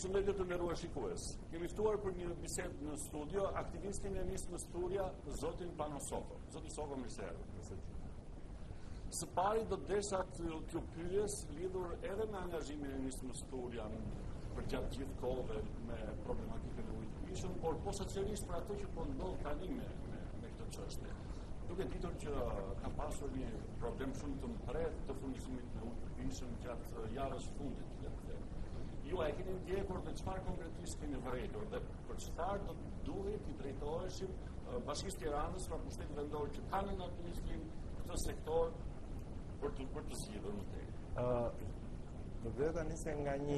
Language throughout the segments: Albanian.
Përshëndetje të nderuar shikues. Kemi ftuar për një bisedë në studio aktivistin e Nismë Sturia, zotin Pano Soko. Zoti Soko, mirë se erdhët. Së pari do të desha t'ju pyes lidhur edhe me angazhimin e Nismë Sturia për gjatë gjithë kohëve me problematikën e ujit të pijshëm, por posaçërisht për ato që po ndodh tani me këtë çështje. Duke ditur që ka pasur një problem shumë të mpret të furnizimit me ujë të pijshëm gjatë javës fundit, le të them. Ju e keni ndjekur dhe çfarë konkretisht keni vërejtur dhe për çfarë do duhet i drejtoheshim Bashkisë Tiranës pra pushtetit vendor që kanë në administrim këtë sektor për të zgjidhur më tej. Do të nisem nga një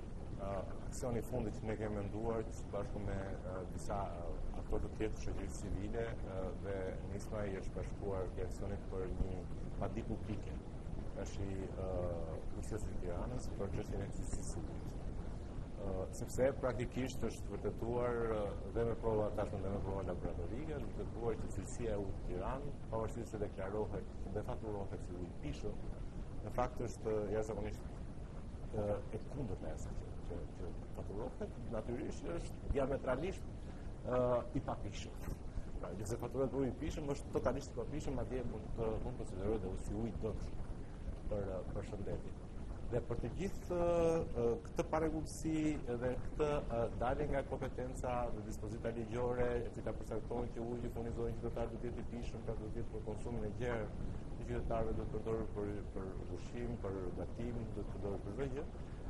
aksion i fundit që ne kemi menduar bashkë me disa aktorë të tjerë të shoqërisë civile dhe Nisma i është bashkuar ke aksionit për një padi publike. Është i Pushtetit të Tiranës për çështjen e cilësisë së ujit. Sepse praktikisht është vërtetuar dhe me prova tashmë dhe me prova laboratorike, është vërtetuar që cilësia e ujit të Tiranës, pavarësisht se deklarohet dhe faturohet si ujë i pijshëm, në fakt është jashtëzakonisht e kundërt me asaj që faturohet, natyrisht është diametralisht i papijshëm. Pra, nëse faturohet ujë i pijshëm, është totalisht i papijshëm, madje mund konsiderohet edhe si ujë dëmshëm për shëndetin. Dhe për të gjithë këtë parregullsi dhe këtë dalje nga kompetenca dhe dispozita ligjore e cila përcaktojnë që uji furnizohet qytetarëve do të jetë i pijshëm, pra do të jetë për konsumin e gjerë të qytetarëve, do të përdorur për ushqim, për gatim, do të përdorur për çdo gjë.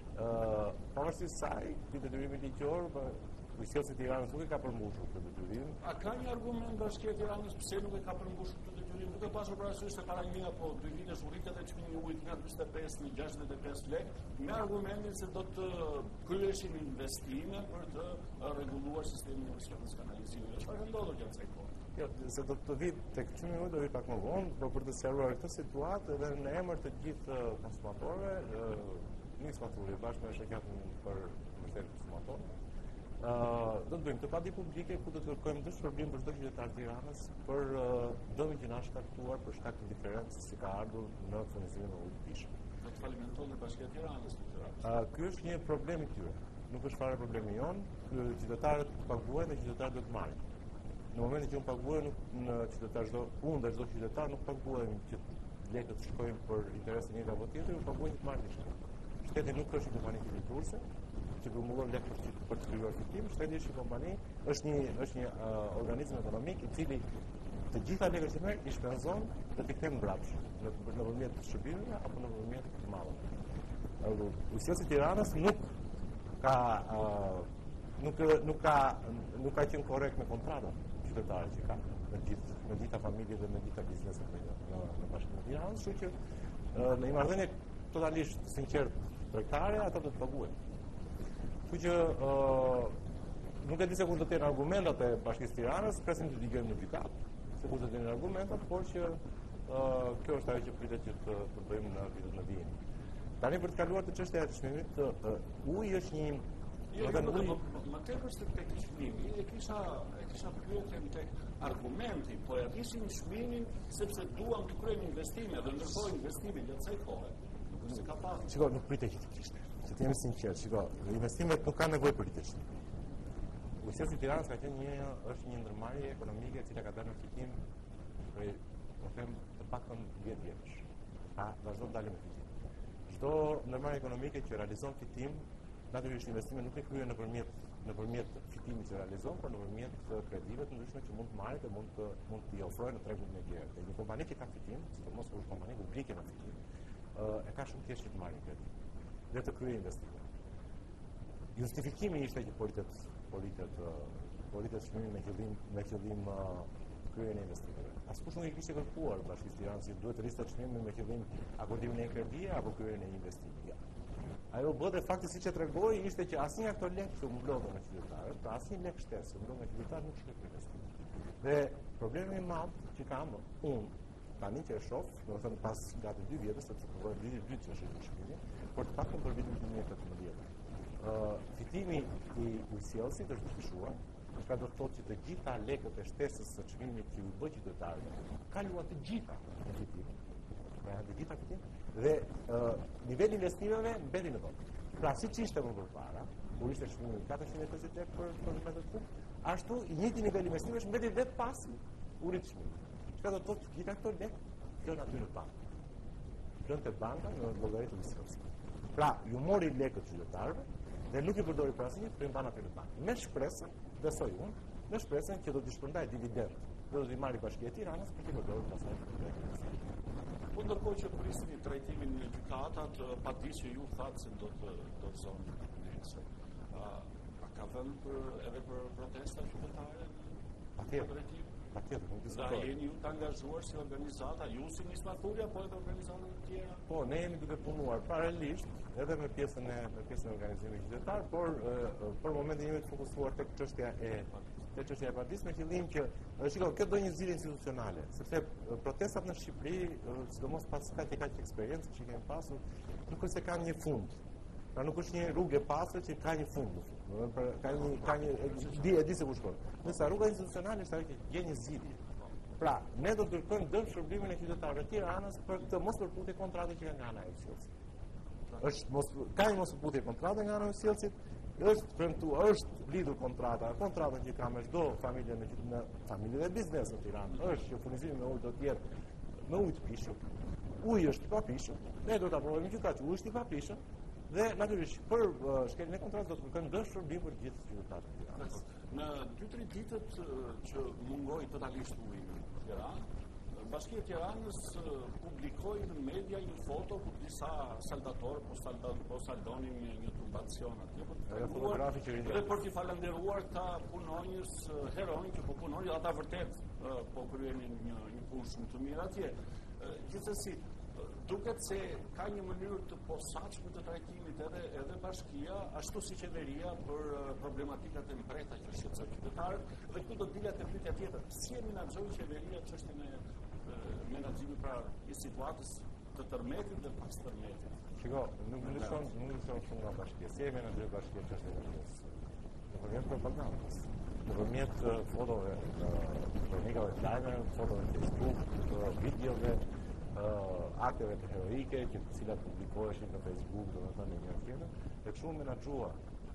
Pavarësisht saj, ky detyrimi ligjor Ujësjellësi i Tiranës nuk e ka përmbushur këtë detyrim. A ka një argument Bashkia e Tiranës pse nuk e ka përmbushur këtë detyrim? Duke pasur parasysh se para një apo 2 vitesh u rritet çmimi i ujit nga 45 në 65 lekë, me argumentin se do të kryeshin investime për të rregulluar sistemin e ujësjelljes kanalizimit. Çfarë ndodhur gjatë kësaj kohe? Jo, se do të vi tek çmimi i ujit do vi pak më vonë, por për të sqaruar këtë situatë dhe në emër të gjithë konsumatorëve, Nisma Sturia bashkë me shoqatën për mbështetjen e konsumatorëve do të bëjmë të padi publike ku do të kërkojmë dëshpërblim për çdo qytetar të Tiranës për dëmin që na është shkaktuar për shkak të diferencës që ka ardhur në furnizimin e ujit të pijshëm. Do të falimenton Bashkia e Tiranës këtë rast. Ky është një problem i tyre. Nuk është fare problemi jon, qytetarët paguajnë dhe qytetarët do të marrin. Në momentin që unë paguaj në qytetar unë dhe çdo qytetar nuk paguajmë që lekët shkojnë për interesin një apo tjetër, paguajnë të marrin diçka. Shteti nuk është një kompani kredituse që promuvon lekët për të krijuar fitim. Shteti është një kompani, është një organizëm ekonomik i cili të gjitha lekët që merr i shpenzon të fitojë mbrapsht nëpërmjet shërbimeve apo nëpërmjet mallave. Ujësjellësi i Tiranës nuk ka qenë korrekt me kontratat qytetarë që ka me gjitha familjet dhe me gjitha bizneset në Bashkinë e Tiranës, kështu që në një marrëdhënie totalisht sinqert tregtare ata do të paguajnë. Kështu që nuk e di se kur do të jenë argumentat e Bashkisë Tiranës, presim të dëgjojmë në gjykatë, se kur do të jenë argumentat, por që kjo është ajo që pritet që të bëjmë në vitet në vijim. Tani për të kaluar të çështja e çmimit, uji është një më tepër se tek çmimi, e kisha pyetjen tek argumenti, po ja kishim çmimin sepse duam të kryejmë investime dhe ndërkohë investimi gjatë kësaj kohe. Se ka pasur. Shiko, nuk pritej që të kishte. Që të jemi sinqert, shiko, investimet nuk kanë nevojë për të qenë. Ujësjellësi i Tiranës ka qenë është një ndërmarrje ekonomike e cila ka dalë në fitim prej, po them, të paktën 10 vjetësh. Vazhdon të dalë në fitim. Çdo ndërmarrje ekonomike që realizon fitim, natyrisht investimet nuk e kryen nëpërmjet fitimit që realizon, por nëpërmjet kredive të ndryshme që mund të marrë dhe mund t'i ofrojnë në tregun e gjerë. Dhe një kompani që ka fitim, sidomos kur është kompani publike në fitim, e ka shumë thjesht që të marrë kredit dhe të kryejë investime. Justifikimi ishte që politet çmimi me qëllim kryerjen e investimeve. Askush nuk e kishte kërkuar Bashkisë Tiranës se duhet të rrisë çmimin me qëllim akordimin e një kredie apo kryerjen e një investimi. Ajo bë dhe fakti siç e tregoi ishte që asnjë nga këto lekë që mbledhen nga qytetarët, pra asnjë lek shtesë që mbledhen nga qytetarët nuk shkoi për investim. Dhe problemi i madh që kam unë tani që e shoh, do të thënë pas gati 2 vjetësh, sepse po vjen viti i dytë që është i shkrimit, por të paktën për vitin 2018. Fitimi i ujësjellësit është dyshuar, ka do të thotë që të gjitha lekët e shtesës së çmimit që u bë qytetarëve kaluan të gjitha në fitim. Pra të gjitha fitim dhe niveli investimeve mbeti në vend. Pra siç ishte më përpara, kur ishte çmimi 450 lekë për metër kub, ashtu i njëjti nivel investimesh mbeti vetë pas urit çmimi. Çka do të thotë gjitha këto lekë janë aty në bankë. Janë te banka në llogaritë të shkëlqyer. Pra, ju mori lekët qytetarëve dhe nuk i përdori për asnjë, për i mban aty në bankë. Me shpresën, besoj unë, me shpresën që do t'i shpërndaj dividend, do t'i marri Bashkia e Tiranës për t'i përdorur pastaj për lekët. Po ndërkohë që prisni trajtimin në gjykatat, padi që ju thatë se do të zonë nesër. A ka vënë edhe për protesta qytetare? Patjetër, nuk diskutoj. Da jeni ju të angazhuar si organizata, ju si nismaturja, po edhe organizatat të tjera? Po, ne jemi duke punuar paralelisht edhe me pjesën e organizimit qytetar, por për momentin jemi të fokusuar tek çështja e padisë me qëllim që shikoj, kjo do një zgjidhje institucionale, sepse protestat në Shqipëri, sidomos pas kaq eksperiencë që kemi pasur, nuk është se kanë një fund. Pra nuk është një rrugë e pasur që ka një fund. Ka një di se ku shkon. Nëse rruga institucionale është ajo që gjen një zgjidhje. Pra, ne do të kërkojmë dëmshërbimin e qytetarëve të Tiranës për këtë mos përputhje kontrate që nga ana e sjellësit. Ka një mos përputhje kontrate nga ana e sjellësit, është lidhur kontratën që ka me çdo familje në familje dhe biznes në Tiranë, është që furnizimi me ujë do të jetë me ujë të pishur. Uji është i papishëm, ne do ta provojmë gjykatë, uji është i papishëm. Dhe natyrisht për shkeljen e kontratës do të kërkojmë dëshpërbim për gjithë qytetarët e Tiranës. Në 2-3 ditët që mungoi totalisht uji në Tiranë, Bashkia e Tiranës publikoi në media një foto ku disa saldatorë po saldonin një turbacion atje dhe për t'i falenderuar ta punonjës heronj që po punonin, ata vërtet po kryenin një punë shumë të mirë atje. Gjithsesi, duket se ka një mënyrë të posaçme të trajtimit edhe bashkia, ashtu si qeveria për problematikat e mpreta që shqetësojnë qytetarët, dhe këtu do të dilet e pyetja tjetër. Si e menaxhoi qeveria çështjen e menaxhimit pra i situatës të tërmetit dhe pas tërmetit? Shiko, nuk ndryshon shumë nga bashkia. Si e menaxhoi bashkia çështjen e mprejtjes? Nëpërmjet propagandës, nëpërmjet fotove, kronikave të lajmeve, fotove në Facebook, videove, akteve të heroike, që të cilat publikoheshin në Facebook, domethënë në një tjetër, dhe kështu menaxhua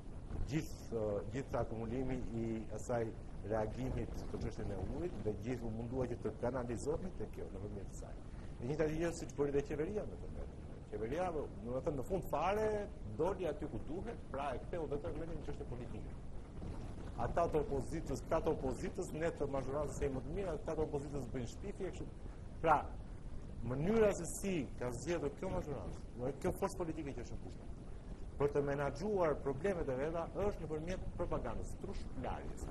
gjithë akumulimi i asaj reagimit të çështjen e ujit dhe gjithë mundua që të kanalizohej te kjo nëpërmjet të saj. Në një gjë siç bëri dhe qeveria në të vërtetë. Qeveria, domethënë në fund fare doli aty ku duhet, pra e ktheu vetëm në çështje politike. Ata të opozitës, ne të mazhorancës e më të mirë, ata të opozitës bëjnë shpifje kështu. Pra, mënyra se si ka zgjedhur kjo mazhorancë, kjo forcë politike që është në pushtet, për të menaxhuar problemet e veta është nëpërmjet propagandës, trushplarjes.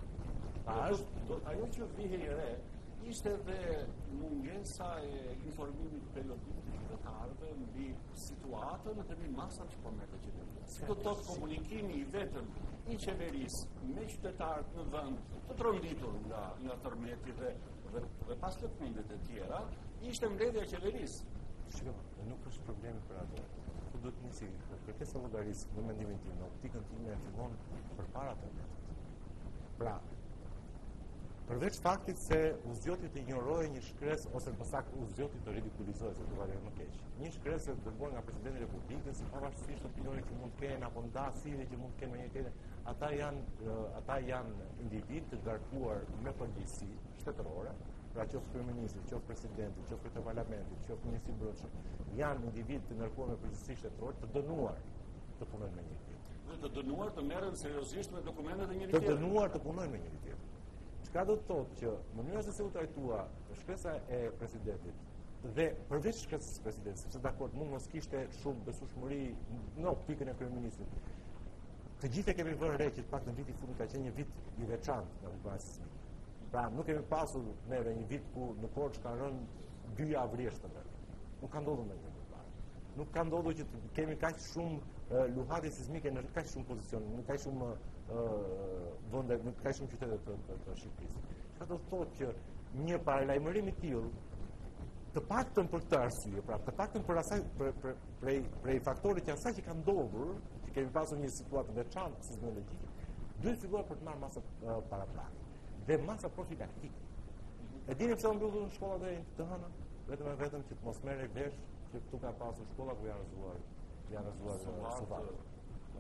Ajo që vihej re ishte dhe mungesa e informimit periodik të qytetarëve mbi situatën dhe mbi masat që po merrte qeveria. Si do të thotë komunikimi i vetëm i qeverisë me qytetarët në vend të tronditur nga tërmeti dhe pas lëkundit e tjera, ishte mbledhja e qeverisë. Shikoj, nuk është problemi për atë. Ku do të nisi kërkesa llogarisë në mendimin tim, në optikën time fillon përpara tërmetit. Pra, përveç faktit se u zgjoti të ignorojë një shkresë ose më saktë u zgjoti të ridikulizohej, se duhet të më keq. Një shkresë të dërguar nga presidenti i Republikës, pavarësisht opinionit që mund të kenë apo ndasjeve që mund të kenë me një tjetër, ata janë individ të ngarkuar me përgjegjësi shtetërore, pra qoftë kryeministri, qoftë presidenti, qoftë kryetar parlamentit, qoftë ministri i brendshëm, janë individ të ngarkuar me përgjegjësi shtetërore, të dënuar të punojnë me njëri tjetër. Të dënuar të merren seriozisht me dokumentet e njëri tjetrit. Të dënuar të punojnë me njëri tjetër. Çka do të thotë që mënyra se si u trajtua shkresa e presidentit dhe përveç shkresës së presidentit, sepse dakord mund mos kishte shumë besueshmëri në optikën e kryeministrit. Të gjithë e kemi vënë re që të paktën viti i fundit ka qenë një vit i veçantë nga bubasismi. Pra nuk kemi pasur neve një vit ku në Korçë kanë rënë 2 javë rreshtëve. Nuk ka ndodhur ndonjëherë më parë. Nuk ka ndodhur që të kemi kaq shumë luhatje sismike në kaq shumë pozicione, në kaq shumë vende, në kaq shumë qytete të Shqipërisë. Çka do të thotë që një paralajmërim i tillë të paktën për këtë arsye, pra të paktën për asaj prej faktorit që asaj që ka ndodhur, që kemi pasur një situatë veçantë sismologjike, duhet filluar për të marrë masa paraplake dhe masa profilaktike. E dini pse u mbyllën shkollat deri të hëna? Vetëm që të mos merrë vesh që këtu ka pasur shkolla ku janë rrezuar sobat.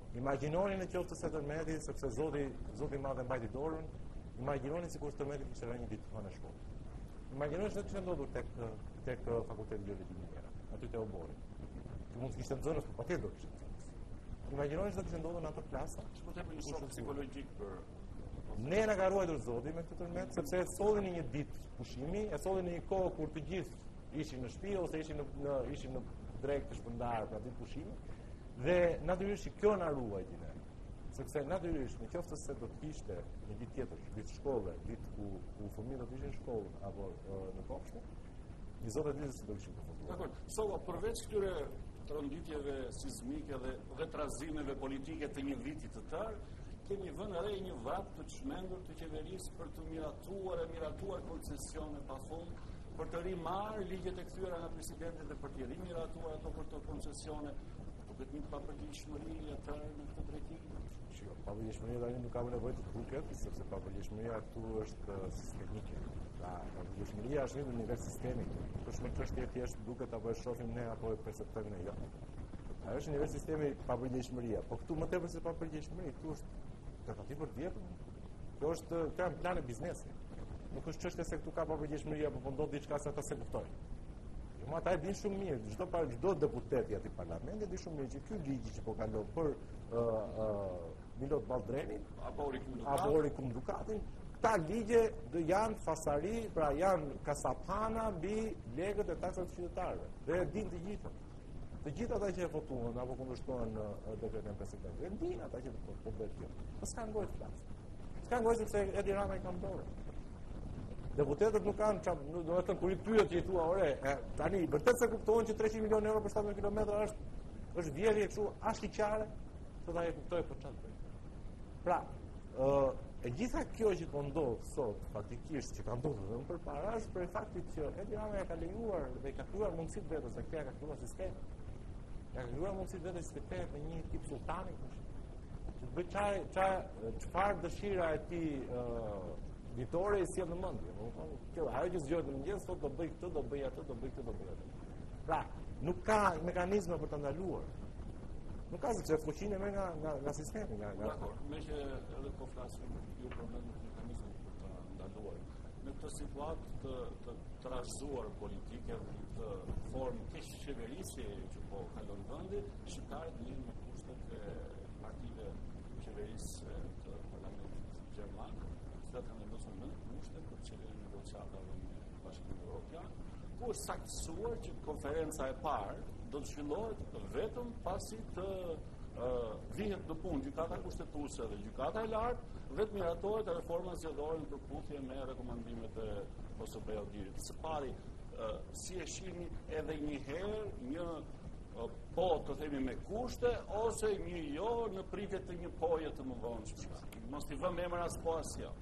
Imagjinoni në qoftë se tërmeti, sepse Zoti i Madh e mbajti dorën, imagjinoni sikur tërmeti kishte rënë një ditë në shkollë. Imagjinoni se kishte ndodhur tek fakulteti biologjik i Mira, aty te Obori. Që mund të kishte nxënës, por patjetër kishte nxënës. Imagjinoni se kishte ndodhur në atë klasë. Çfarë të bëjë shok psikologjik për ne na ka ruajtur Zoti me këtë tërmet, sepse e sollin në një ditë pushimi, e sollin në një kohë kur të gjithë ishin në shtëpi ose ishin në drek të shpërndarë për atë pushimi. Dhe natyrisht kjo na ruajti ne. Sepse natyrisht nëse do të kishte një ditë tjetër, ditë shkolle, ditë ku fëmijët do të ishin në shkollë apo në kopshte, një Zot e di se do kishin përfunduar. Dakor. Sova përveç këtyre rënditjeve sismike dhe trazimeve politike të një viti të tërë, kemi vënë re një vrap të çmendur të qeverisë për të miratuar koncesione pafund, për të rimarrë ligjet e kthyer nga presidenti dhe për të rimiratuar ato për të koncesione. Duket një papërgjeshmëri e tërë në këtë drejtim. Papërgjeshmëria tani nuk ka nevojë të duket, sepse papërgjeshmëria këtu është sistemike. Papërgjeshmëria është një nivel sistemik. Nuk është më çështje thjesht duket apo e shohim ne apo e perceptojmë ne. Jo. Ajo është një nivel sistemi papërgjeshmëria. Po këtu më tepër se papërgjeshmëri, këtu është tentativë për vjetër. Kjo është plan e biznesi. Nuk është çështje se këtu ka papërgjeshmëri apo po ndodh diçka se ata se kuptojnë. Jo, ata e dinë shumë mirë, çdo deputet i atij parlamenti di shumë mirë që ky ligj që po kalon për Milot Ballrenin apo Orikum Dukatin, këta ligje do janë fasari, pra janë kasapana mbi legët e taksave të qytetarëve. Dhe e dinë të gjithë. Të gjithë ata që e votuan apo kundërshtohen dekretin e presidentit. E dinë ata që po bëhet kjo. Po s'ka ngojë të flasë. S'ka ngojë sepse Edi Rama i ka dorë. Deputetët nuk kanë do të thënë kur i pyet që i thua, "Ore, tani vërtet se kuptohen që 300 milionë euro për 70 kilometra është vjerë kështu ashtiqare?" Thotë ai kuptoi po çfarë bëj. Pra, e gjitha kjo që po ndodh sot faktikisht që ka ndodhur edhe më përpara është për faktin që Edi Rama ka lejuar dhe ka krijuar mundësitë vetes, se ka krijuar sistem. Ka krijuar mundësitë vetes të kthehet në një tip sultani që të bëj çfarë dëshira e tij vitore i sjell në mendje. Ajo që zgjohet në mëngjes thotë do bëj këtë, do bëj atë, do bëj këtë, do bëj atë. Pra, nuk ka mekanizme për ta ndaluar. Nuk ka sepse fuqinë me nga sistemi, nga. Dakor, me që edhe po flasim për ju problem me mekanizmin për ta ndaluar. Në këtë situatë të trazësuar politike dhe të formë keq qeverisje që po kalon vendi, shqiptarët lihen me kushtet e partive qeverisë të parlamentit gjerman, që kanë vendosur në kushte për çelën negociatave me Bashkimin Evropian, ku është saktësuar që konferenca e parë do të zhvillohet vetëm pasi të vihet në punë gjykata kushtetuese dhe gjykata e lartë dhe të miratohet reforma zgjedhore në përputhje me rekomandimet e OSBE-ut. Së pari, si e shihni edhe një herë një po të themi me kushte ose një jo në pritje të një poje të mëvonshme. Mos t'i vëmë emër as po as jo.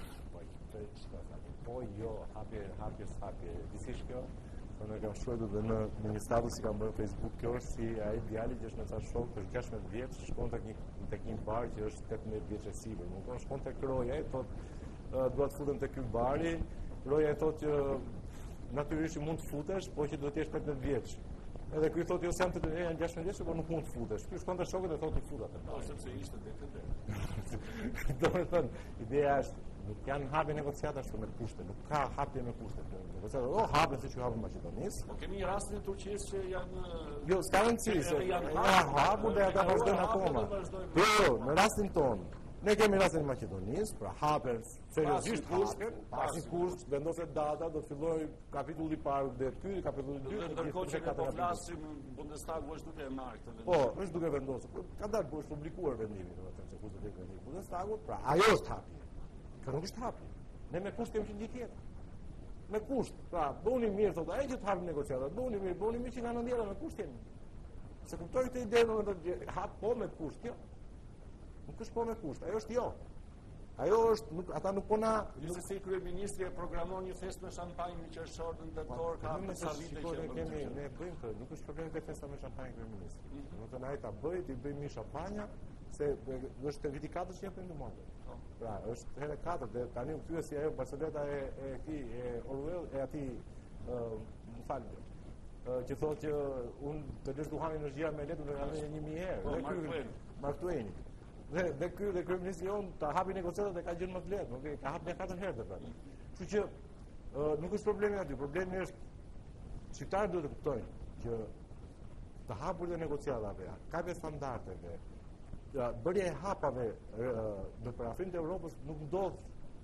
Po jo, hapje. Disish kjo? Në kam shkruar edhe në një status që kam bërë në Facebook, kjo është si ai djali që është me ca shok, është 16 vjeç, shkon tek një bar që është 18 vjeç e sipër. Nuk shkon tek Roja, thotë dua të futem tek ky bari. Roja thotë që natyrisht mund të futesh, por që duhet të jesh 18 vjeç. Edhe ky thotë jo jam të janë 16 vjeç, por nuk mund të futesh. Ky shkon te shokët e thotë të futet. Po sepse ishte detyre. Domethënë, ideja është nuk janë hapje negociata ashtu me kushte, nuk ka hapje me kushte. Negociata, hapje siç u hapën në Maqedonisë. Po kemi rastin e Turqisë që janë jo, s'ka rëndësi, janë hapur dhe ata vazhdojnë akoma. Jo, në rastin tonë, ne kemi rastin e Maqedonisë, pra hapen seriozisht kushten, pasi kusht vendoset data, do të fillojë kapitulli i parë dhe ky kapitulli i dytë, ndërkohë që ne po flasim Bundestagu është duke e marrë këtë vendim. Po, është duke vendosur. Ka dalë është publikuar vendimi, domethënë se kush do të jetë vendimi i Bundestagut, pra ajo është hapje. Kjo nuk është hapje. Ne me kusht kemi një tjetër. Me kusht. Pra, bëuni mirë, thotë, ai që të hapë negociatat, bëuni mirë që nga nëndjera me kusht jemi. Se kuptoj këtë ide, domethënë hap po me kusht, kjo. Nuk është po me kusht, ajo është jo. Ajo është, ata nuk po na... Nëse si kryeministri e programon një festë me shampanjë në qershor në tetor, ka sa vite që ne bëjmë këtë, nuk është problemi te festa me shampanjë kryeministri. Domethënë ai ta bëj, ti bëjmë një shampanjë, se është viti 4 që jepën numër. Pra, është herë 4 dhe tani u kthye si ajo Barcelona e Orwell e atij, më falni. që thotë që unë të lësh duhanin në zhja me letë në kanë 1000 herë. Mark Twain. Dhe kryeministri jonë të hapi negociatat e ka gjënë më të lehtë, okay? Ka hapë 4 herë të pranë. Kështu që nuk është problemi aty, problemi është shqiptarët duhet të kuptojnë që të hapurit e negociatave, kapja standardeve, bërja e hapave në parafrinë të Europës nuk ndodh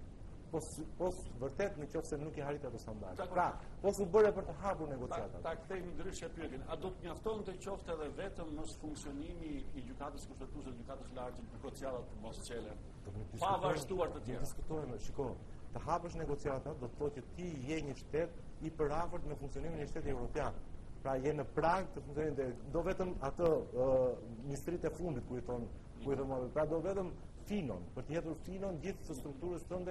pos vërtet në qoftë se nuk i harit ato standarde. Pra, pos u bëre për të hapur negociatat. Ta kthejmë ndryshe pyetjen. A do të mjafton të qoftë edhe vetëm mos funksionimi i gjykatës kushtetuese, gjykatës lartë, negociatat mos çele? Pa vazhduar të tjerë. Diskutojmë, shiko, të hapësh negociatat do të thotë që ti je një shtet i përafërt me funksionimin e shtetit evropian. Pra je në prag të funksionimit, do vetëm atë ministritë e fundit ku i thon, pra do vetëm finon, për të hetur finon gjithë të strukturës tënde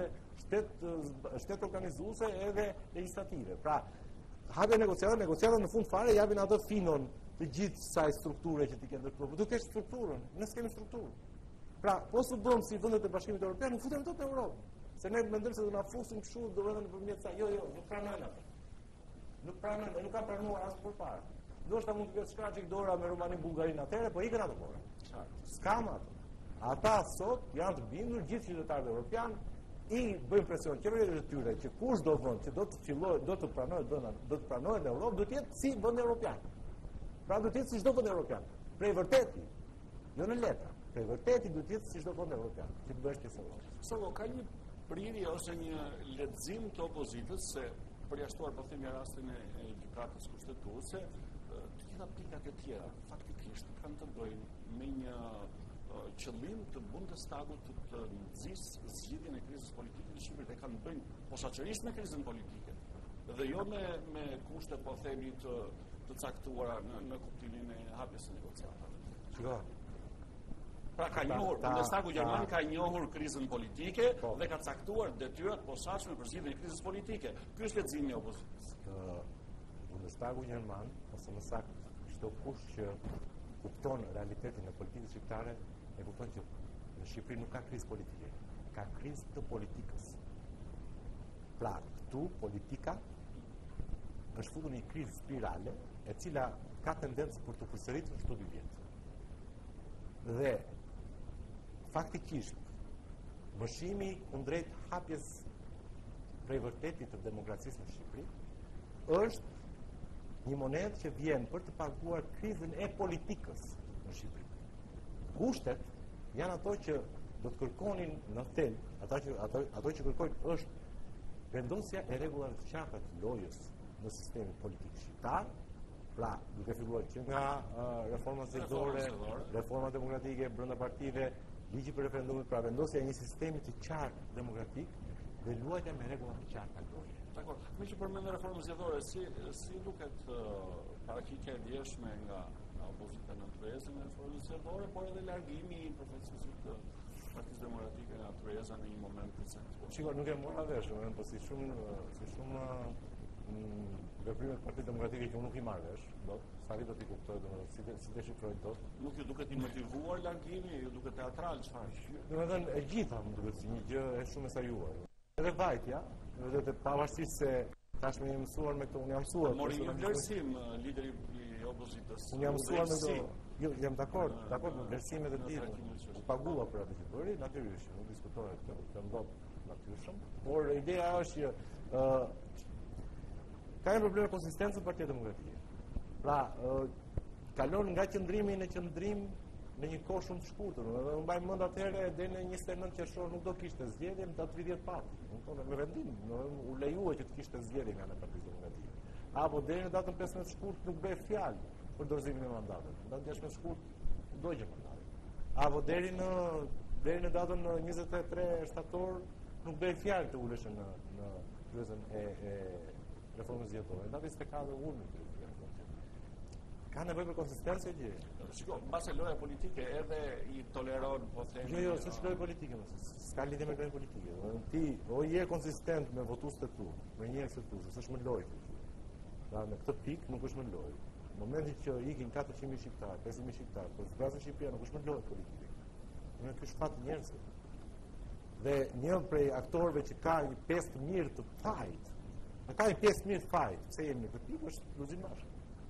shtet organizuese edhe legislative. Pra, hapja negociatat në fund fare japin atë finon të gjithë kësaj strukture që ti ke ndërtuar. Do kesh strukturën, ne s'kemi strukturë. Pra, po su bëm si vendet e Bashkimit Evropian, nuk futem dot në Europë. Se ne mendojmë se do na fusim kështu, do vetëm nëpërmjet sa. Jo, nuk pranojnë atë. Nuk pranojnë, nuk kanë pranuar as përpara. Ndoshta mund të ketë shkaqe dora me Rumaninë, Bullgarinë atëherë, po ikën ato kohë. S'kam atë. Ata sot janë të bindur gjithë qytetarët evropian i bëjnë presion qeverive të tyre që kush do vend që do të pranohet në Europë, do të jetë si vend evropian. Pra do të jetë si çdo vend evropian. Prej vërteti, jo në letra. Prej vërteti do të jetë si çdo vend evropian, që të bësh pjesë e Europës. Solo ka një prirje ose një lexim të opozitës se përjashtuar po themi rastin e gjykatës kushtetuese, të gjitha pikat e tjera faktikisht kanë të bëjnë me një qëllim të Bundestagut të nxjisë zgjidhjen e krizës politike në Shqipëri, dhe kanë bëjnë posaçërisht me krizën politike dhe jo me kushte po themi të caktuara në kuptimin e hapjes së negociatave. Shiko. Pra ka njohur, Bundestagu gjerman ka njohur krizën politike dhe ka caktuar detyrat posaçme për zgjidhjen e krizës politike. Ky është leximi i opozitës. Bundestagu gjerman, ose më saktë, çdo kush që kupton realitetin e politikës shqiptare, e kupton që në Shqipëri nuk ka krizë politike, ka krizë të politikës. Pra, këtu politika është futur në një krizë spirale, e cila ka tendencë për të përsëritur çdo 2 vjet. Dhe faktikisht vëshimi kundrejt hapjes prej vërtetit të demokracisë në Shqipëri është një monedë që vjen për të paguar krizën e politikës në Shqipëri. Kushtet janë ato që do të kërkonin në thelb, ato që kërkojnë është vendosja e rregullave të qarta të lojës në sistemin politik shqiptar, pra duke filluar që nga reforma zgjedhore, reforma demokratike brenda partive, ligji për referendumit, pra vendosja e një sistemi të qartë demokratik dhe luajtja me rregulla të qarta të lojës. Dakor, me që përmendë reformën zgjedhore, si duket paraqitja e vjeshme nga opozita në Tryezën e reformës zgjedhore, por edhe largimi i profesionit të Partisë Demokratike nga Tryeza në një moment të caktuar. Shiko, nuk e mora vesh, po si shumë veprimet Partisë Demokratike që unë nuk i marr vesh, sa do t'i kuptoj, si të shifroj dot. Nuk ju duket i motivuar largimi, ju duket teatral çfarë? Domethënë e gjitha më duket si një gjë e shumë e sajuar. Edhe vajtja, edhe të pavarësisht se tashmë jam mësuar me këto, unë jam mësuar. Mori një vlerësim lideri i opozitës. Unë jam mësuar me këto. Jo, jam dakord me vlerësimet e tij. U pagua për atë që bëri, natyrisht, nuk diskutohet këtë, të ndodh natyrshëm. Por ideja është që ka një problem konsistencë Partia Demokratike. Pra, kalon nga qëndrimi në qëndrim në një kohë shumë të shkurtër. Unë mbaj mend atëherë deri në 29 qershor nuk do kishte zgjedhje, më ta 30 parti. Me vendim, u lejuar që të kishte zgjedhje nga ana Partisë Demokratike. Apo deri në datën 15 shkurt nuk bëj fjalë për dorëzimin e mandatit. Në datën 16 shkurt do gjë mandati. Apo deri në datën 23 shtator nuk bëj fjalë të uleshën në kryesën e reformës zgjedhore. Në datën 24 ulën. Ka nevojë për konsistencë gjë. Shiko, mbase loja politike edhe i toleron, po themi. Jo, s'është lojë politike, s'ka lidhje me lojë politike. Ti o je konsistent me votuesit e tu, me njerëzit e tu, s'është më lojë. Pra në këtë pikë nuk është më lojë. Në momentin që ikin 400.000 shqiptarë, 500.000 shqiptarë, por zgjasë Shqipëria nuk është më lojë politike. Në ky shfat njerëzve. Dhe një prej aktorëve që ka një pjesë të mirë të fajit, ka një pjesë të mirë të fajit, pse jemi në këtë pikë është Luzin Masha.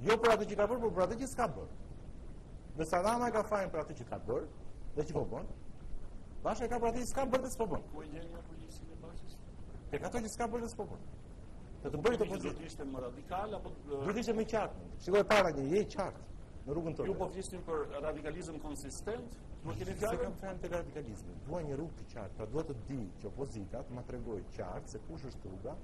Jo për atë që ka bërë, por për atë që s'ka bërë. Nëse Rama ka fajin për atë që ka bërë, dhe që po bën, Basha ka për atë që s'ka bërë dhe s'po bën. Ku e gjen nga përgjegjësinë e Bashës? Tek ato që s'ka bërë dhe s'po bën. Të bëri të Do të ishte më radikal apo do të ishte më qartë. Shikoj para një, je qartë në rrugën tonë. Ju po flisni për radikalizëm konsistent? Nuk keni Se fjalën? kam thënë të radikalizmit. Dua një rrugë të qartë, pra duhet të di që opozita të ma tregojë qartë se kush është rruga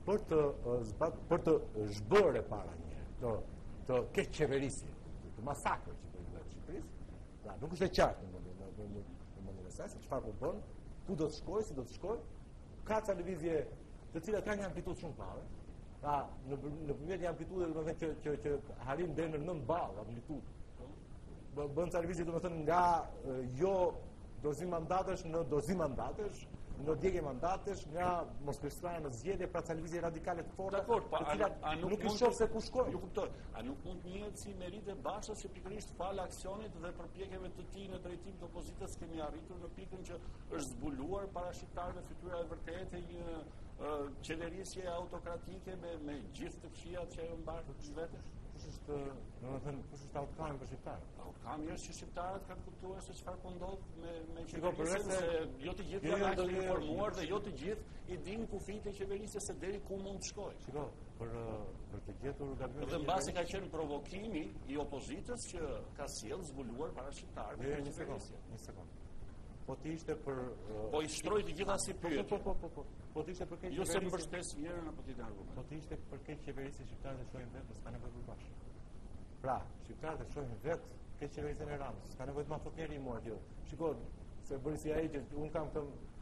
për të zhbërë para një, të keq qeverisi, të masakrë që bëjnë në Shqipërisë. Pra, nuk është e qartë në mendjen e saj se çfarë po bën, ku do të shkojë, si do të shkojë. Ka ca lëvizje të cilat kanë një amplitudë shumë të madhe. Pra, në përmjet një amplitudë domethënë që harin deri në 9 ballë amplitudë. Bën ca lëvizje domethënë nga jo dozim mandatesh në dozim mandatesh, në djegje mandatesh, nga moskëstrana në zgjedhje, pra ca lëvizje radikale të forta. Dakor, pa nuk i shoh se ku shkojnë. Ju kuptoj. A nuk mund të njihet si merit e Bashës që pikërisht fal aksionit dhe përpjekjeve të tij në drejtim të opozitës kemi arritur në pikën që është zbuluar para shqiptarëve fytyra e vërtetë një qeverisje autokratike me gjithë të fshijat që ajo mbar vetes. Kush është, domethënë, kush është outcome për shqiptarët? Outcome është që shqiptarët kanë kuptuar se çfarë po ndodh me Shiko, qeverisjen, se jo të gjithë janë aq të informuar dhe jo të gjithë i dinë kufijtë e qeverisjes se deri ku mund të shkojë. Shiko, për të gjetur gabimin. Dhe mbasi ka qenë provokimi i opozitës që ka sjellë zbuluar para shqiptarëve. Një sekond. Po ti ishte për po i shtroi të gjitha si pyetje. Po ti ishte për keq. Jo se mbështes njërin apo tjetrin argument. Po ti ishte për keq qeverisje shqiptarët e shohin vetë, s'ka nevojë për Bashkë. Pra, shqiptarët e shohin vetë keq qeverisjen e Ramës, s'ka nevojë të ma thot njëri mua kjo. Shiko, se bëri si ai që un kam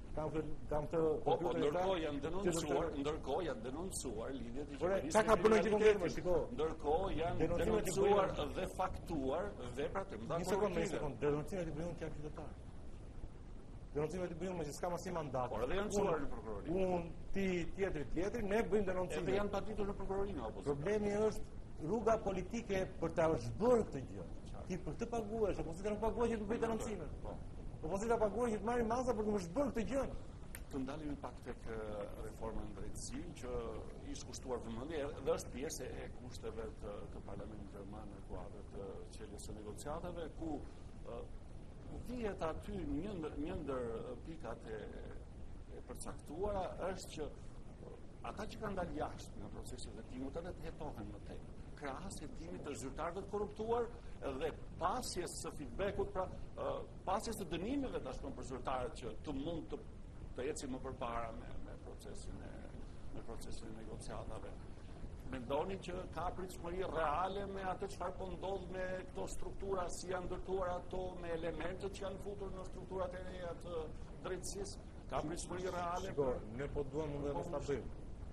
të po ndërkohë janë denoncuar lidhjet e qeverisë. Çka ka bënë që konfirmoj, shiko. Ndërkohë janë denoncuar dhe faktuar veprat e mëdha. Një sekond, denoncimet i bëjnë që janë qytetarë. Denoncimet i bëjnë që s'ka masi mandat. Por edhe janë çuar në prokurori. Un, ti, tjetri, ne bëjmë denoncime. Edhe janë paditur në prokurorinë apo. Problemi është rruga politike për ta zhbërë këtë gjë. Ti për të paguash, opozita nuk paguaj që të bëj denoncime. Opozita paguaj që të marrë masa për të më zhbërë këtë gjë. Të ndalim pak tek reforma në drejtësi që ishte kushtuar vëmendje dhe është pjesë e kushteve të Parlamentit Gjerman në kuadër të çeljes së negociatave ku vihet aty një ndër pikat e përcaktuara është që ata që kanë dalë jashtë në procesin e hetimit edhe të hetohen më tej. Krahas hetimit të zyrtarëve të korruptuar dhe pasjes së feedbackut, pra pasjes të dënimeve tashmë për zyrtarët që të mund të ecin më përpara me procesin e negociatave. Mendoni që ka pritshmëri reale me atë çfarë po ndodh me këto struktura, si janë ndërtuar ato, me elementët që janë futur në strukturat e reja të drejtësisë? Ka pritshmëri reale? Shiko, ne po duam mund të mos ta bëjmë.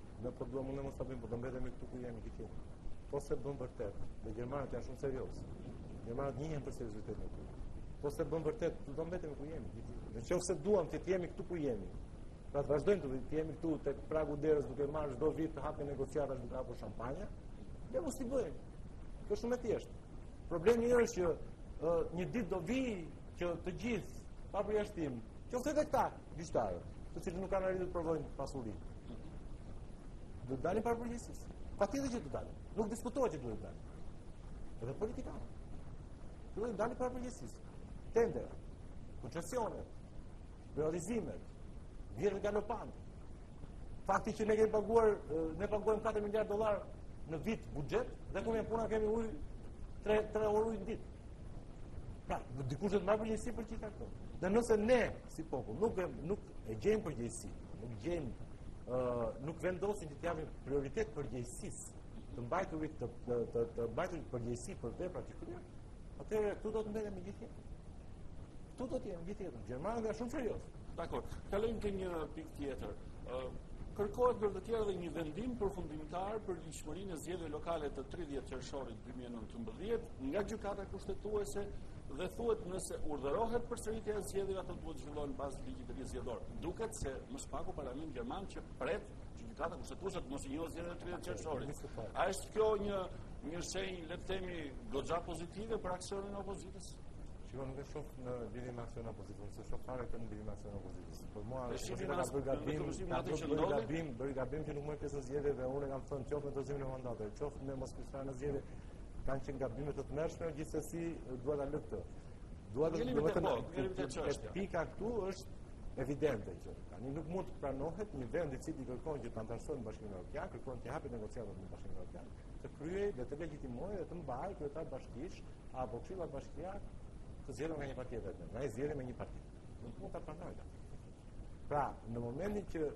Po do mbetemi këtu ku jemi këtu. Po se bën vërtet, dhe gjermanët janë shumë serioz. Gjermanët njihen për seriozitetin e tyre. Po se bën vërtet, do mbetemi ku jemi. Nëse duam të jemi këtu ku jemi. Pra të vazhdojmë të jemi këtu tek pragu derës duke marrë çdo vit të hapin negociata duke hapur shampanja, ne mos i bëjmë. Kjo është shumë e thjeshtë. Problemi është që një ditë do vi që të gjithë pa përjashtim, qoftë edhe këta gjyqtarë, të cilët nuk kanë arritur të provojnë pasurinë, do të dalin para përgjegjësisë. Patjetër që do të dalin. Nuk diskutohet që duhet të dalin. Edhe politikanë. Duhet të dalin para përgjegjësisë. Tendera, koncesionet, privatizimet, vjerë galopante. Fakti që ne paguajmë $4 miliardë në vit buxhet dhe kur jemi puna kemi ujë 3 orë ujë në ditë. Pra, dikush do të marrë përgjegjësi për gjitha këto. Dhe nëse ne si popull nuk e gjejmë përgjegjësi, nuk vendosim që të japim prioritet përgjegjësisë, të mbajturit të mbajturit përgjegjësi për veprat që kryejnë, atëherë këtu do të mbetemi gjithë jetën. Këtu do të jemi gjithë jetën. Gjermanët janë shumë serioz. Dakor, kalojmë te një pikë tjetër. Kërkohet për të tjerë dhe një vendim përfundimtar për ligjshmërinë e zgjedhjeve lokale të 30 qershorit 2019 nga gjykata kushtetuese dhe thuhet nëse urdhërohet përsëritja e zgjedhjeve ato duhet zhvillohen bazë ligjit të zgjedhor. Duket se më spaku Parlamenti Gjerman që pret që gjykata kushtetuese të mos i njohë zgjedhjet e 30 qershorit. A është kjo një shenjë, le të themi, goxha pozitive për aksionin e opozitës? Nuk e shoh në lidhje me aksionin e opozitës, se shoh fare këtë në lidhje me aksionin e opozitës. Por mua bëri gabim që nuk më pjesë në zgjedhje dhe unë kam thënë qoftë në dozimin e mandateve, qoftë me mos pjesëmarrje në zgjedhje. kanë qenë gabime të tmerrshme, gjithsesi dua ta lë këtë. Pika këtu është evidente që tani nuk mund të pranohet një vend i cili kërkon që të antarësohet në Bashkimin Evropian, kërkon të hapet negociatat në Bashkimin Evropian, të kryej dhe të legjitimojë dhe të mbajë kryetar bashkish apo këshilla bashkiake të zgjedhur nga një parti vetëm. Ai zgjedhë me një parti. Nuk mund ta pranojë. Pra, në momentin që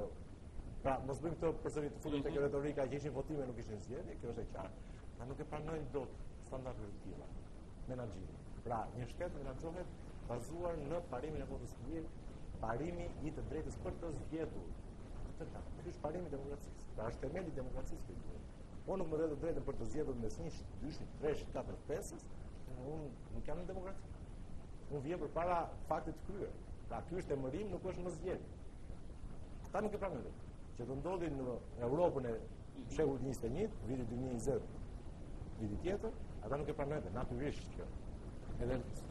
mos bëjmë këtë përsëri të futur tek retorika që ishin votime nuk ishin zgjedhje, kjo është e qartë. Na nuk e pranojnë dot standardet të tilla menaxhimi. Pra, një shtet menaxhohet bazuar në parimin e votës së mirë, parimi i të drejtës për të zgjedhur. Ky është parimi i demokracisë. Pra, është themeli i demokracisë këtu. Unë nuk më dhe të drejtën për të zgjedhur mes 1, 2, 3, 4, 5-s, unë nuk jam në demokraci. Unë vjen përpara faktit të kryer. Pra, ky është emërim, nuk është më zgjedhje. Ata nuk e pranojnë. Që të ndodhin në Europën e shekullit 21, viti 2020, viti tjetër, ata nuk e pranojnë, natyrisht kjo. Edhe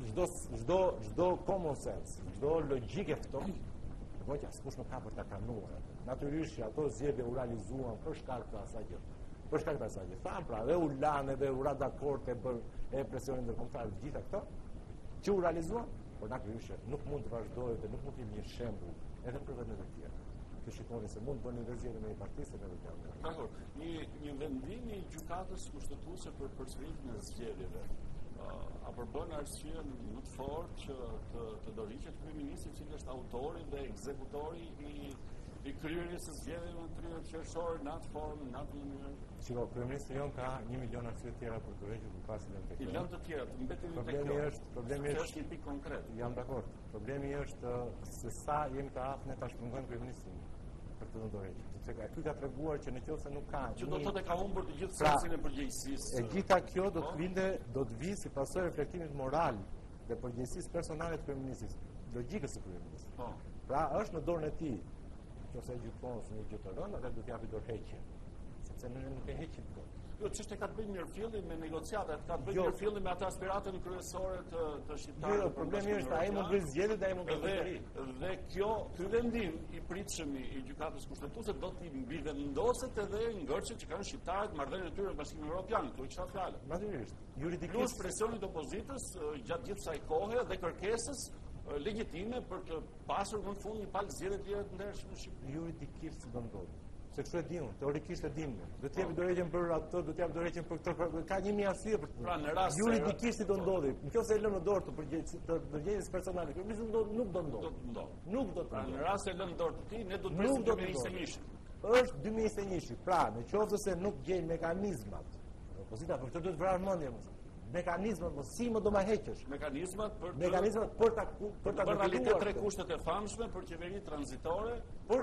çdo common sense, çdo logjikë fton, që askush nuk ka për ta pranuar. Natyrisht që ato zgjedhje u realizuan për shkak të asaj gjë. Për shkak të asaj gjë. Thanë pra, dhe u lanë dhe u ra dakord e presionin ndërkombëtar të gjitha këto që u realizuan, por natyrisht nuk mund të vazhdojë dhe nuk mund të jemi një shembull edhe për vendet e tjera. Që shikoni se mund të bëni zgjedhje me një parti se me vetë. Dakor, një vendim i gjykatës kushtetuese për përsëritjen e zgjedhjeve. A përbën arsye më të fortë që të dorëhiqet kryeministri i cili është autori dhe ekzekutori i kryerjes së zgjedhjeve në 30 qershor në atë formë, në atë mënyrë? Shiko, kryeministri jon ka 1 milion arsye të tjera për të dorëhequr kur pasi lënë tek. I lënë të tjera, të mbetin tek. Problemi është një pikë konkret. Jam dakord. Problemi është se sa jemi të aftë ne ta shpërngojmë kryeministrin për të dorëhequr. Sepse ky ka treguar që nëse nuk ka që do të thotë ka humbur të gjithë sensin e përgjegjësisë. E gjitha kjo do të vijë si pasojë reflektimit moral dhe përgjegjësisë personale të kryeministrit, logjikës së kryeministrit. Pra është në dorën e tij, nëse gjykon se një gjë të rëndë, atë do të japi dorëheqje. Sepse nuk e heqin dot. Jo, ç'është ka të bëjë mirëfillim me negociatat, ka të bëjë mirëfillim me atë aspiratën kryesore të shqiptarëve. Jo, problemi është ai mund të zgjedhë dhe ai mund të bëjë. Dhe ky vendim i pritshëm i gjykatës kushtetuese do të mbivendoset edhe ngërçet që kanë shqiptarët marrëdhënien e tyre në Bashkimin Evropian, këtu i çfarë fjalë. Natyrisht, juridikisht plus presionit të opozitës gjatë gjithë kësaj kohe dhe kërkesës legjitime për të pasur në fund një palë zgjedhje të tjera të ndershme në Shqipëri. Juridikisht si do ndodhi. Se kështu e diun, teorikisht e dim. Do të jepi dorëheqjen për atë, do të jap dorëheqjen për këtë, ka 1000 arsye për të. Pra në rast juridikisht do ndodhi. Nëse e lënë në dorë të përgjegjësisë personale, nuk do ndodhi. Nuk do të. Pra në rast se lënë në dorë të tij, ne do të presim 2021. Është 2021. Pra, nëse nuk gjejnë mekanizmat, opozita për këtë duhet vrarë mendje mos. Mekanizmat mos si më do ma heqësh. Mekanizmat për ta realitet tre kushtet e famshme për qeveri tranzitore, për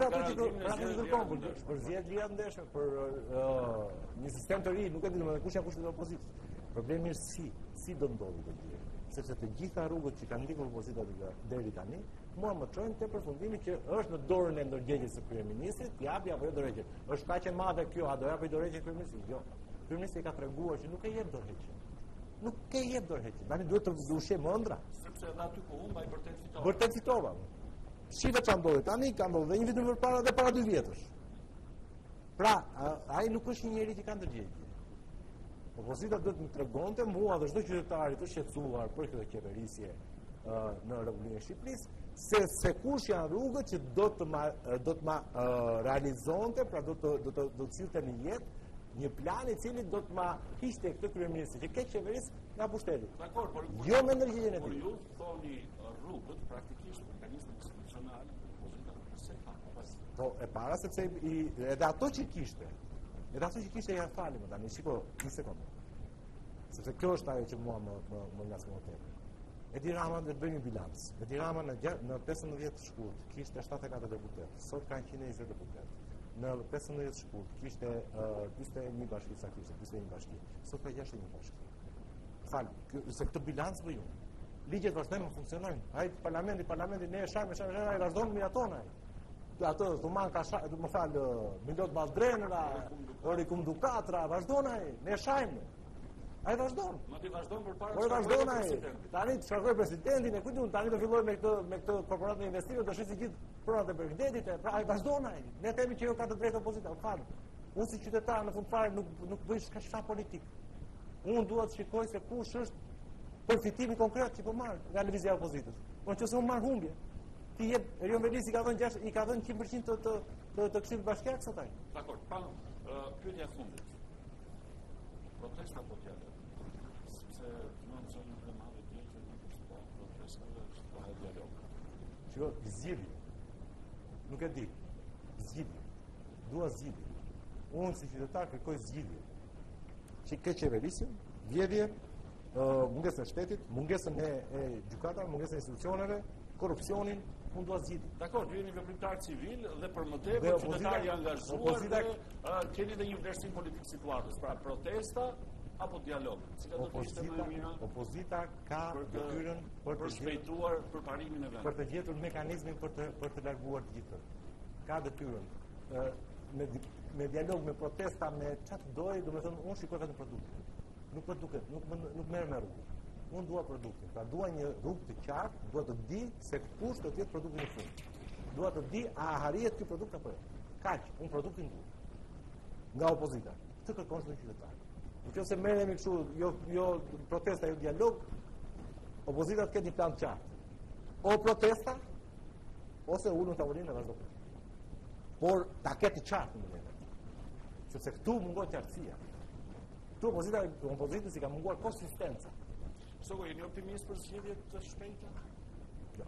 zgjedhje të ndeshme, për një sistem të ri, nuk e di më kush janë kushtet e opozitës. Problemi është si do ndodhi kjo. Sepse të gjitha rrugët që kanë ndjekur opozita deri tani, mua më çojnë te përfundimi që është në dorën e ndërgjegjjes së kryeministrit, japi apo jo dorëheqje. Është kaq e madhe kjo, a do japi dorëheqje kryeministrit? Jo. Kryeministri ka treguar që nuk e jep dorëheqje. Nuk e jep dorëheqje. Tani duhet të ushqejmë ëndra. Sepse edhe aty ku humba i vërtet fitova. Vërtet fitova. Shive çfarë ndodhi? Tani ka ndodhur dhe një vit më parë dhe para 2 vjetësh. Pra, ai nuk është një njerëz që ka ndërgjegje. Opozita duhet të më tregonte mua dhe çdo qytetari të shqetësuar për këtë qeverisje në Republikën e Shqipërisë se kush janë rrugët që do të ma realizonte, pra do të cilte në jetë një plan i cili do të ma hiqte këtë kryeministri që këtë qeverisë nga pushteti. Dakor, por jo me ndërgjegjen e tij. Por ju thoni rrugët praktikisht mekanizmi institucional, opozita pse ka pas. Po e para sepse edhe ato që kishte ja falem tani, shiko, një sekondë. Sepse kjo është ajo që mua më ngasmon tepër. Edi Rama do të bëjë një bilanc. Edi Rama në 15 shkurt kishte 74 deputet, sot kanë 120 deputet. Në 15 shkurt kishte 41 bashki sakrisht, 41 bashki. Sot ka 61 bashki. Fal, se këtë bilanc bëj unë. Ligjet vazhdojnë të funksionojnë. Ai parlamenti ne e shajmë, ai vazhdon miraton ai. Ato Thuman ka më fal Milot Baldrenra, Orikum Dukatra, vazhdon ai, ne e shajmë. Ai vazhdon. Mati vazhdon përpara. Po vazhdon ai. Tani të shkakoj presidentin e kujtun, tani do filloj me këtë korporatë të investimeve, do shisi gjithë pronat e presidentit, pra ai vazhdon ai. Ne themi që jo ka të drejtë opozita, fal. Unë si qytetar në fund fare nuk bëj çfarë politik. Unë dua të shikoj se kush është përfitimi konkret që po marr nga lëvizja e opozitës. Por nëse unë marr humbje, ti jep Erion Velis i ka dhënë 100% të Këshillit Bashkiak sot ai. Dakor, pyetja e fundit. Protesta apo dialog? Sepse në zonën e madhe dje që nuk është pa protesta, është pa dialog. Shiko, zgjidhje. Nuk e di. Zgjidhje. Dua zgjidhje. Unë si qytetar kërkoj zgjidhje. Që ke qeverisin, vjedhje, mungesën e shtetit, mungesën e gjykatave, mungesën e institucioneve, korrupsionin, unë dua zgjidhje. Dakor, ju jeni veprimtar civil dhe për më tepër qytetar i angazhuar dhe keni dhe një vlerësim politik situatës. Pra protesta apo dialog? Cila do të ishte më e mira? Opozita ka detyrën për shpejtuar përparimin e vendit. Për të gjetur mekanizmin për të larguar të gjithë. Ka detyrën. Me dialog, me protesta, me çfarë doj, domethënë unë shikoj vetëm produktin. Nuk produket, nuk merr me rrugë. Unë dua produktin. Pra dua një rrugë të qartë, dua të di se kush do të jetë produkti në fund. Dua të di a arrihet ky produkt apo jo. Kaq, unë produktin dua. Nga opozita. Këtë kërkon çdo qytetar. Nëse merremi kështu, jo protesta, jo dialog, opozita të ketë një plan të qartë. O protesta, ose ulën tavolinë e vazhdo. Por ta ketë të qartë në mënyrë. Sepse këtu mungon qartësia. Këtu opozitës i ka munguar konsistenca. Soko, jeni optimist për zgjedhje të shpejta? Jo.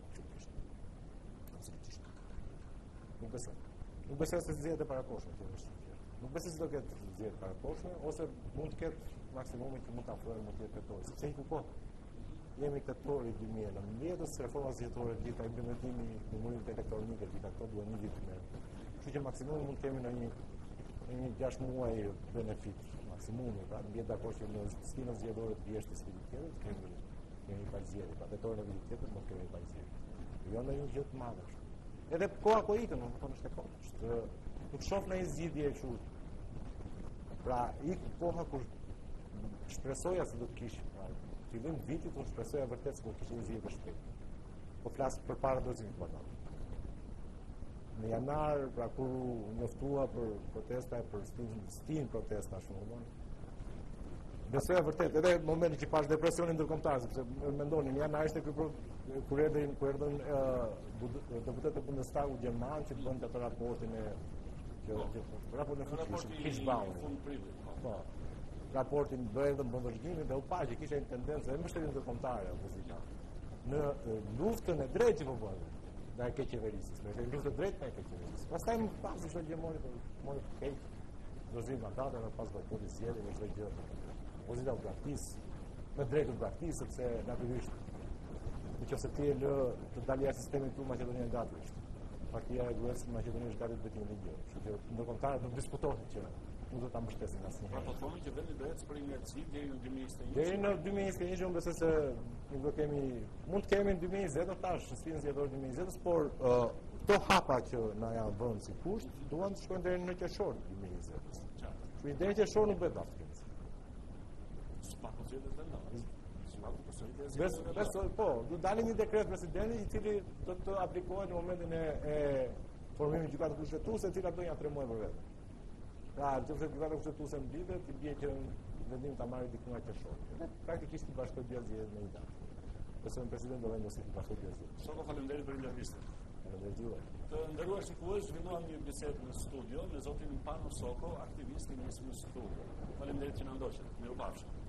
Nuk besoj. Nuk besoj se zgjedhjet e parakoshme të është. Nuk besoj se do ketë zgjedhje parakoshme, ose mund të ketë maksimumi që mund të afrohen mund të jetë tetori. Sepse i kohë. Jemi tetori 2019, reforma zgjedhore gjitha implementimi i numrit elektronike, gjitha këto duhen një vit më. Kështu që maksimumi mund të kemi në një 6 muaj benefit maksimumi, pra mbi dakord që në stinën zgjedhore të vjeshtës së vitit tjetër kemi pajzierje, pa tetorën e vitit tjetër mund kemi pajzierje. Jo ndonjë gjë të madhe. Edhe koha ku ikën, nuk po është e kohë. Nuk shoh në një zgjidhje kështu. Pra ik koha kur shpresoja se do të kishte fillim vitit unë shpresoja vërtet se do kishte një zgjidhje të shpejtë. Po flas përpara dorëzimit parlament. Në janar, pra kur njoftua për protesta e për stin protesta shumë. Besoja vërtet, edhe në momentin që pash depresionin ndërkombëtar, sepse mendoni, në janar ishte kur erdhën deputetët e Bundestagut gjerman që të bënte atë raportin e raportin fund prillit. Po. Raportin bëhen vëzhgimin dhe u pa që kishte një tendencë e mbështetjes ndërkombëtare opozita. Në luftën e drejtë që po bëhen nga e qeverisë, me luftë të drejtë nga e qeverisë. Pastaj më pas ishte gjemori mori keq, dozim mandate në pas bojkotit zgjedhjeve me çdo gjë. Opozita u braktis, me drejtë u braktis sepse natyrisht nëse ti e lë të dalë jashtë sistemit këtu Maqedonia gatishtë. Partia e Gruas Maqedonisë gati vetëm një gjë. Kështu që ndërkombëtarët nuk diskutohen që nuk do ta mbështesin asnjëherë. Pra po thonë që vendi do ecë për inerci deri në 2021. Deri në 2021 unë besoj se nuk do kemi, mund të kemi në 2020 tash në sfidën zgjedhore 2020, por këto hapa që na janë vënë si kusht duan të shkojnë deri në qershor 2020. Kështu i deri qershor nuk bëhet dashur. S'pa zgjedhjet vendore. Besoj, po, do dalim një dekret presidenti i cili do të aplikohet në momentin e formimit të gjykatës kushtetuese, e cila do ja 3 muaj për vetë. Pra, nëse gjykata kushtetuese mblidhet, i bie që vendim ta marrë diku nga qershor. Praktikisht i bashkoj zgjedhjet me ida. Besoj presidenti do vendosë të bashkoj zgjedhjet. Soko, faleminderit për intervistën. Faleminderit. Të nderuar shikues, zhvilluam një bisedë në studio me zotin Pano Soko, aktivist i nismës Studio. Faleminderit që na ndoqët. Mirupafshim.